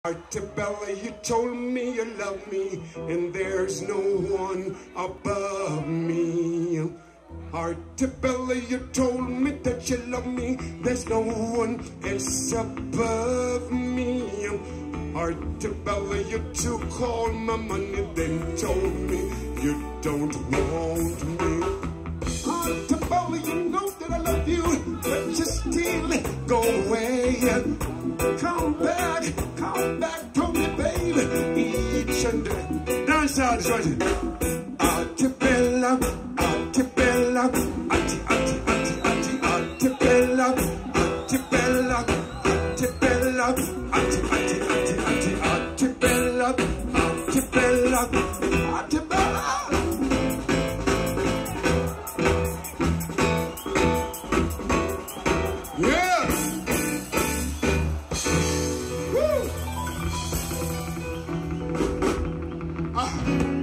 Artibella, you told me you love me, and there's no one above me. Artibella, you told me that you love me, there's no one else above me. Artibella, you took all my money, then told me you don't want me. Artibella, you know that I love you, but you still go away. Come back to me, baby, each and every dance out, Georgia. Artibella, Artibella, Artibella, Artibella, Artibella, Artibella, Artibella, Artibella. Yeah. Woo.